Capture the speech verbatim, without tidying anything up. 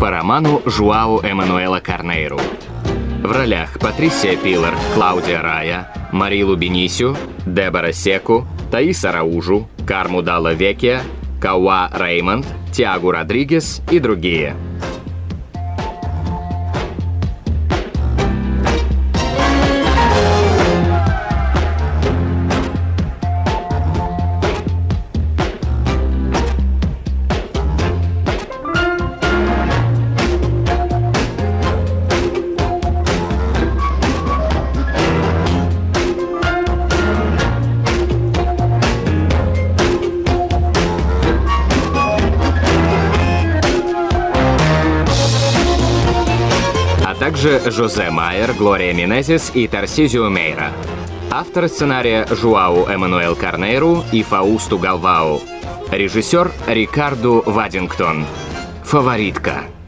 по роману Жуао Эммануэла Карнейру. В ролях Патрисия Пилар, Клаудия Рая, Марилу Бенисио, Дебора Секу, Таиса Раужу, Карму Далла Векия, Кауа Реймонд, Тиагу Родригес и другие. Также Жозе Майер, Глория Менезес и Тарсизио Мейра. Автор сценария Жуао Эммануэл Карнейру и Фаусту Галвау. Режиссер Рикарду Вадингтон. Фаворитка.